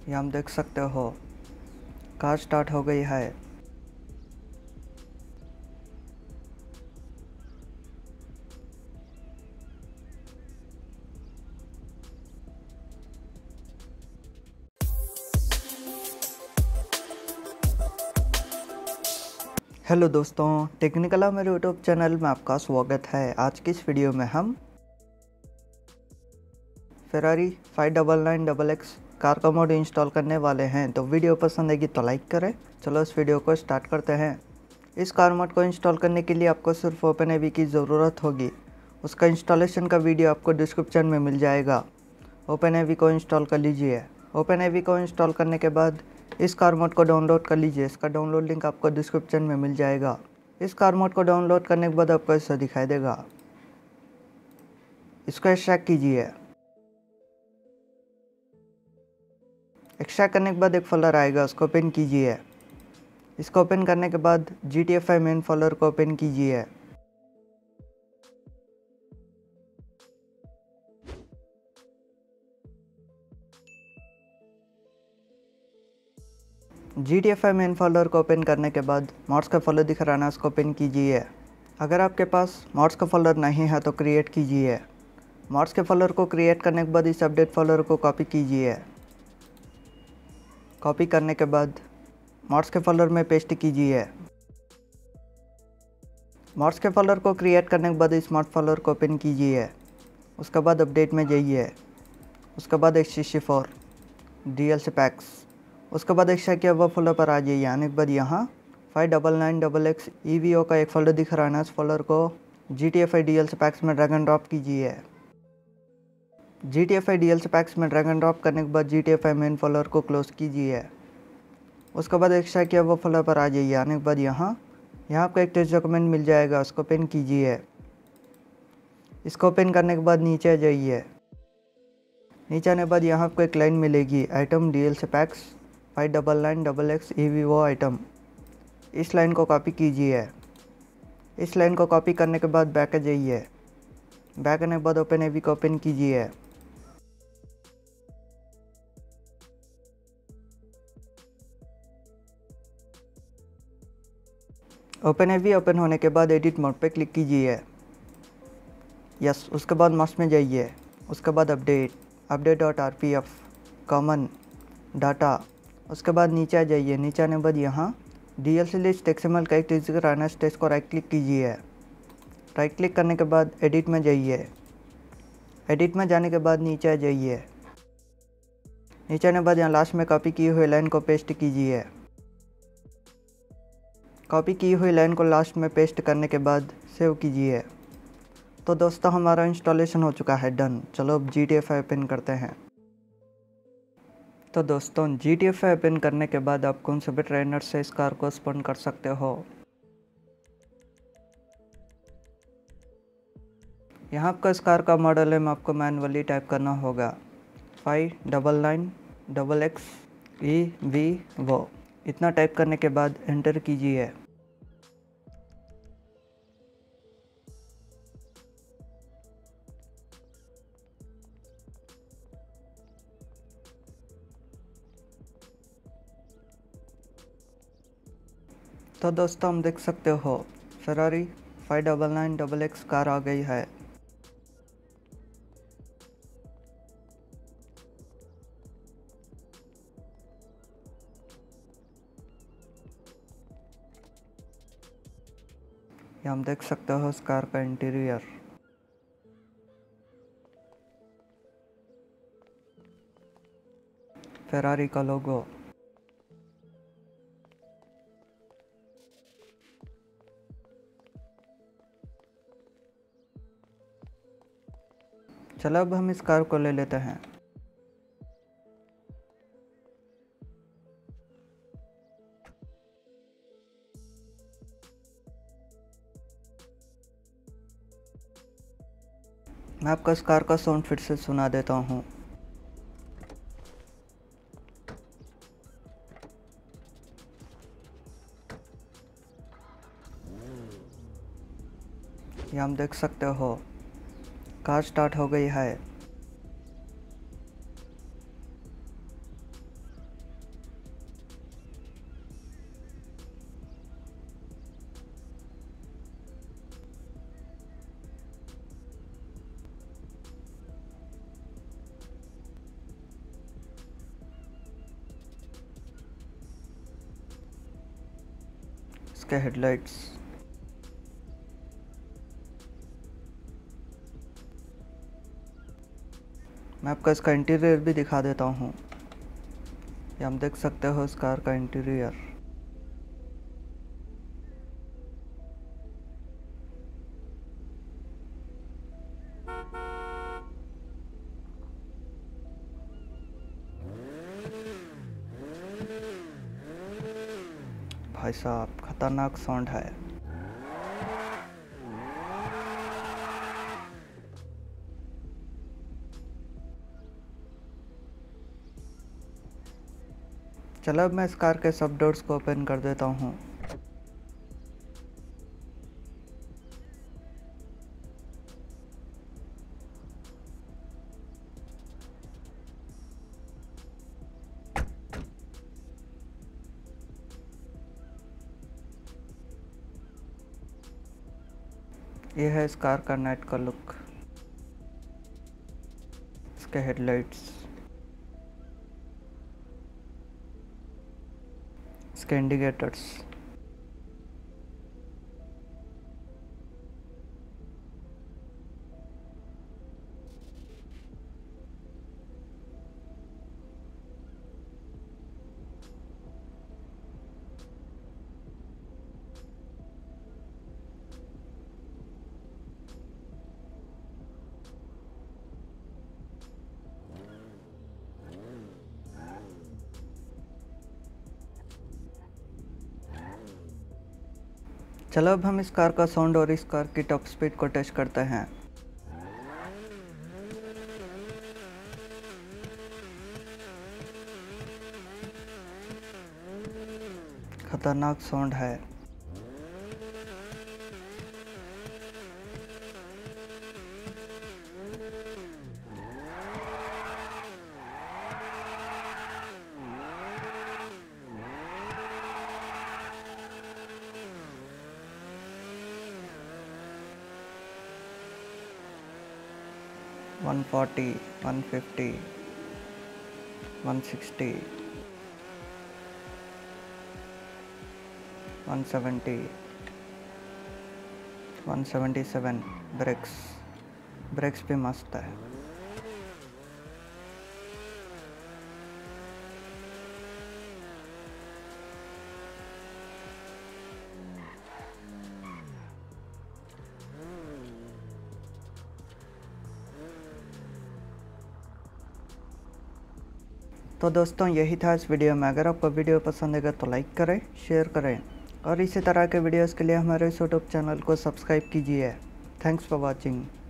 ये हम देख सकते हो कार स्टार्ट हो गई है। हेलो दोस्तों, टेक्निकल मेरे यूट्यूब चैनल में आपका स्वागत है। आज की इस वीडियो में हम फेरारी 599XX कार का मोड इंस्टॉल करने वाले हैं। तो वीडियो पसंद आएगी तो लाइक करें। चलो इस वीडियो को स्टार्ट करते हैं। इस कार मोड को इंस्टॉल करने के लिए आपको सिर्फ ओपन की ज़रूरत होगी। उसका इंस्टॉलेशन का वीडियो आपको डिस्क्रिप्शन में मिल जाएगा। ओपन को इंस्टॉल कर लीजिए। ओपन को इंस्टॉल करने के बाद इस कार मोड को डाउनलोड कर लीजिए। इसका डाउनलोड लिंक आपको डिस्क्रिप्शन में मिल जाएगा। इस कार मोड को डाउनलोड करने के बाद आपको ऐसा दिखाई देगा। इसको एक्सट्रैक्ट कीजिए। एक्सट्रैक्ट करने के बाद एक फोल्डर आएगा, उसको ओपन कीजिए। इसको ओपन करने के बाद GTA 5 मेन फोल्डर को ओपन कीजिए। GTA 5 मेन फोल्डर को ओपन करने के बाद मॉड्स का फोल्डर दिख रहा है ना, उसको ओपन कीजिए। अगर आपके पास मॉड्स का फोल्डर नहीं है तो क्रिएट कीजिए। मॉड्स के फोल्डर को क्रिएट करने के बाद इस अपडेट फोल्डर को कॉपी कीजिए। कॉपी करने के बाद मॉड्स के फोल्डर में पेस्ट कीजिए। मॉड्स के फोल्डर को क्रिएट करने के बाद इस मॉड फोल्डर को ओपन कीजिए। उसके बाद अपडेट में जाइए। उसके बाद X64 DLC पैक्स। उसके बाद एक्स्ट्रा किया हुआ फोल्डर पर आ जाइए। आने के बाद यहाँ 599XX EVO का एक फोल्डर दिख रहा है ना, इस फोल्डर को GTA 5 DLC पैक्स में ड्रैग एंड ड्रॉप कीजिए। GTA 5 DLC पैक्स में ड्रैग एंड ड्रॉप करने के बाद GTA 5 मेन फोल्डर को क्लोज कीजिए। उसके बाद एक्स्ट्रा किया हुआ फोल्डर पर आ जाइए। आने के बाद यहाँ आपको एक टेक्स्ट डॉक्यूमेंट मिल जाएगा, उसको ओपन कीजिए। इसको ओपन करने के बाद नीचे आ जाइए। नीचे आने के बाद यहाँ आपको एक लाइन मिलेगी, item DLC packs 599XX EVO item. इस लाइन को कॉपी कीजिए। इस लाइन को कॉपी करने के बाद बैक आ जाइए। बैक आने के बाद ओपन को ओपन कीजिए। ओपन होने के बाद एडिट मोड पे क्लिक कीजिए। यस, उसके बाद मॉड्स में जाइए। उसके बाद update.rpf कॉमन डाटा। उसके बाद नीचे आ जाइए। नीचे आने के बाद यहाँ DLC लिस्ट XML का एक टेक्स्ट रहना, इस टेक्स्ट को राइट क्लिक कीजिए। राइट क्लिक करने के बाद एडिट में जाइए। एडिट में जाने के बाद नीचे आ जाइए। नीचे आने के बाद यहाँ लास्ट में कॉपी की हुई लाइन को पेस्ट कीजिए। कॉपी की हुई लाइन को लास्ट में पेस्ट करने के बाद सेव कीजिए। तो दोस्तों, हमारा इंस्टॉलेशन हो चुका है डन। चलो अब GTA 5 ओपन करते हैं। तो दोस्तों, GTA 5 ओपन करने के बाद आप कौन से भी ट्रेनर से इस कार को स्पॉन कर सकते हो। यहाँ आपका इस कार का मॉडल है, आपको मैनुअली टाइप करना होगा 599XX EVO। इतना टाइप करने के बाद एंटर कीजिए। तो दोस्तों, हम देख सकते हो फेरारी 599XX कार आ गई है। ये हम देख सकते हो इस कार का इंटीरियर। फेरारी का लोगो। चलो अब हम इस कार को ले लेते हैं। मैं आपको इस कार का साउंड फिर से सुना देता हूँ। ये हम देख सकते हो कार स्टार्ट हो गई है। इसके हेडलाइट्स, मैं आपको इसका इंटीरियर भी दिखा देता हूँ। ये हम देख सकते हो इस कार का इंटीरियर। भाई साहब खतरनाक साउंड है। चलो अब मैं इस कार के सब डोर्स को ओपन कर देता हूँ। ये है इस कार का नाइट का लुक, इसके हेडलाइट्स, इसके इंडिकेटर्स, चलो अब हम इस कार का साउंड और इस कार की टॉप स्पीड को टेस्ट करते हैं। खतरनाक साउंड है। वन 140, 150, 160, 170, 177। ब्रेक्स भी मस्त है। तो दोस्तों यही था इस वीडियो में। अगर आपको वीडियो पसंद आएगा तो लाइक करें, शेयर करें और इसी तरह के वीडियोस के लिए हमारे इस यूट्यूब चैनल को सब्सक्राइब कीजिए। Thanks for watching.